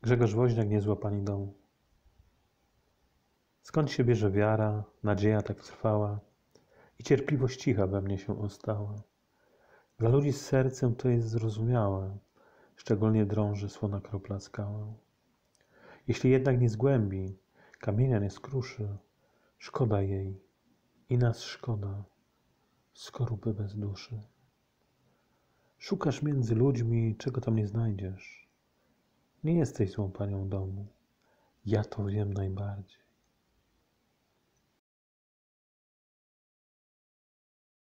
Grzegorz Woźniak, Niezła Pani domu. Skąd się bierze wiara, nadzieja tak trwała i cierpliwość cicha we mnie się ostała? Dla ludzi z sercem to jest zrozumiałe, szczególnie drąży słona kropla skałę. Jeśli jednak nie zgłębi, kamienia nie skruszy, szkoda jej i nas szkoda, skorupy bez duszy. Szukasz między ludźmi, czego tam nie znajdziesz. Nie jesteś złą panią domu, ja to wiem najbardziej.